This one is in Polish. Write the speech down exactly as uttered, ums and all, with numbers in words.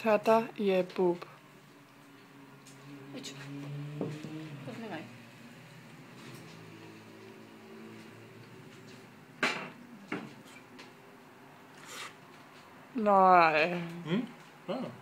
Tata je bub. Idź. Podmywaj. Nej. Mm. Ah.